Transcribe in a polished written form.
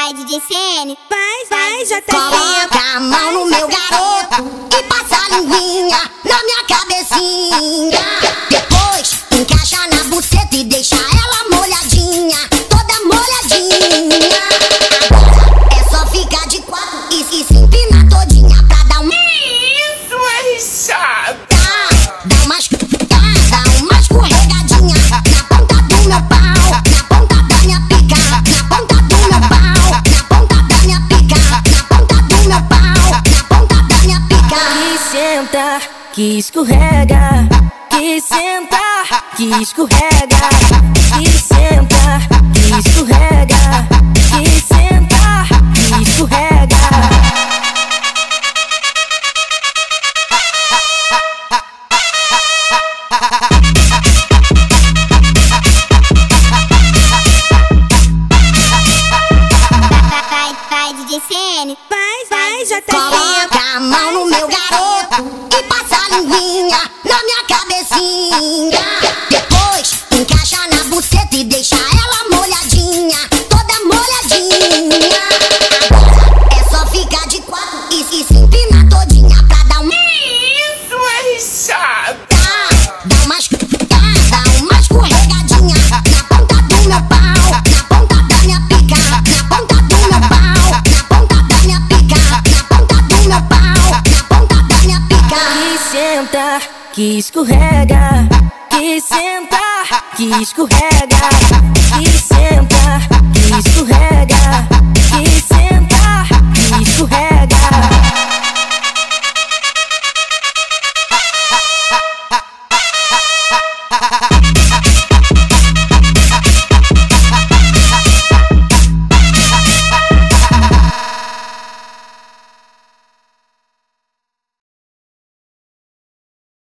Vai, DJ CN. Vai, já tá. Coloca a mão no meu garoto e passa a linguinha na minha cabecinha. Depois encaixa na buceta e deixa ela molhadinha, toda molhadinha. Agora é só ficar de quatro e se empinar todinha pra dar um... Isso é chato. Dá uma escorregadinha na ponta do meu pau, na ponta da minha pica, na ponta do meu pau, na ponta da minha pica, na ponta do meu pau, na ponta da minha pica. Que senta, que escorrega, que senta, que escorrega, que senta, que escorrega, que senta, que escorrega. Vai, DJ CN. Vai, já tá. Coloca a mão no meu garoto e passa a linguinha na minha cabecinha. Depois encaixa na buceta e deixa ela molhadinha, toda molhadinha. Agora é só ficar de quatro e se empinar todinha pra dar um... Isso é chato. Dá uma escorregadinha na ponta do meu pau, na ponta da minha pica, na ponta do meu pau, na ponta da minha pica, na ponta do meu pau, na ponta da minha pica. Que senta, que escorrega, que senta, que escorrega, que senta.